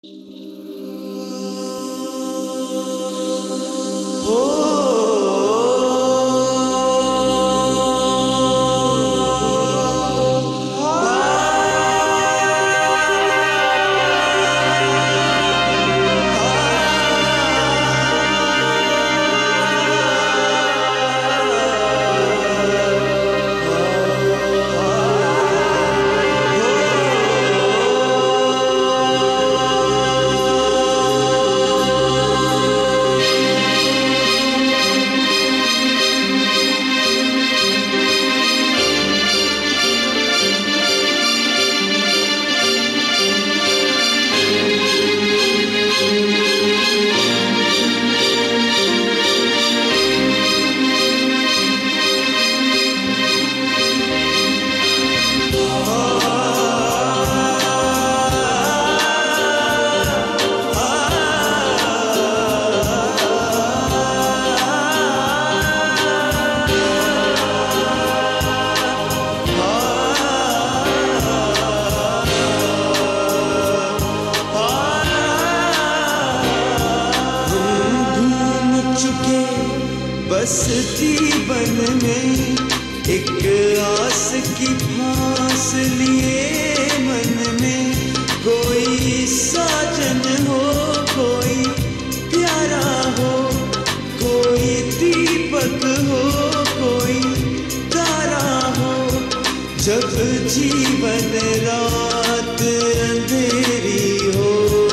बस जीवन में एक आस की फांस लिए मन में, कोई साजन हो, कोई प्यारा हो, कोई दीपक हो, कोई तारा हो। जब जीवन रात अंधेरी हो,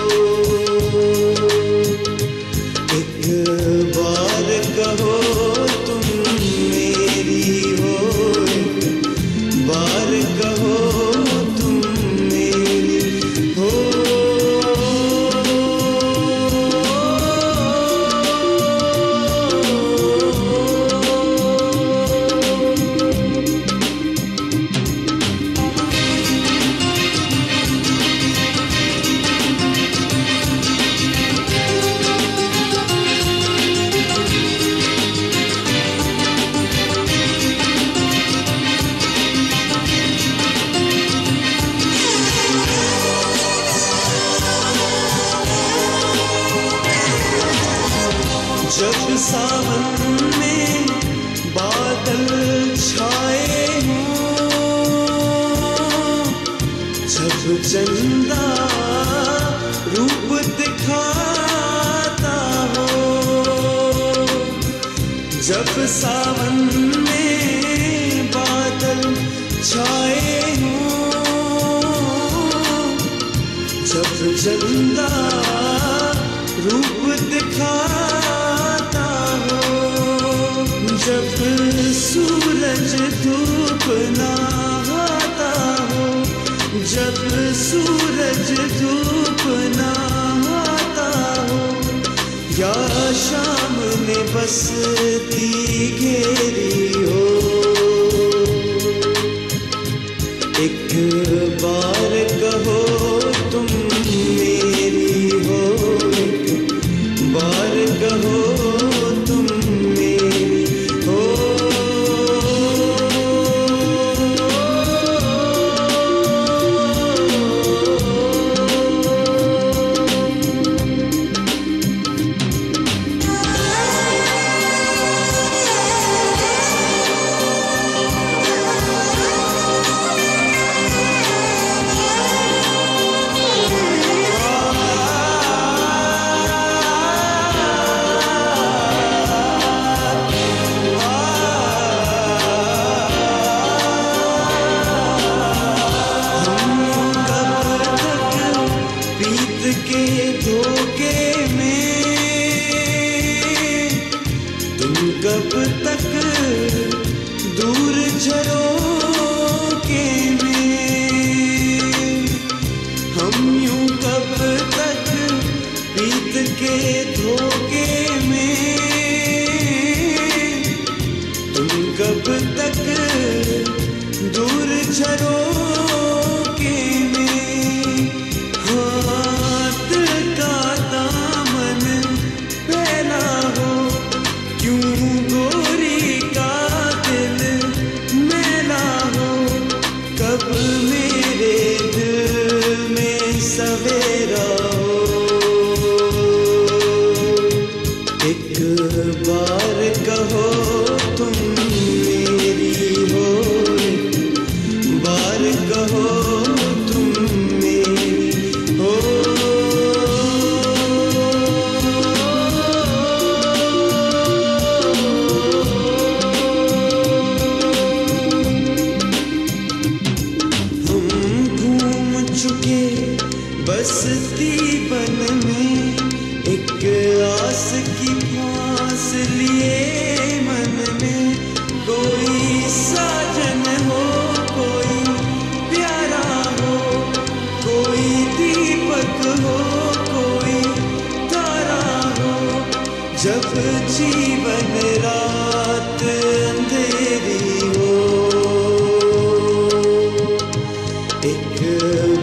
एक बार कहो तुम मेरी हो, एक बार कहो तुम मेरी हो। जब सावन में बादल छाए हों, जब चंदा रूप दिखाता हो, जब सावन में बादल छाए हों, जब चंदा रूप दिखाता हो, जब सूरज धूप नहाता हो, जब सूरज धूप नहाता हो, या शाम ने बसती घेरी हो, एक बार कहो तुम मेरी हो, एक बार कहो तुम मेरी हो। चुके बसती बन में, एक आस की फांस लिए मन में। कोई साजन हो, कोई प्यारा हो, कोई दीपक हो, कोई तारा हो। जब जीवन रात अंधेरी हो, एक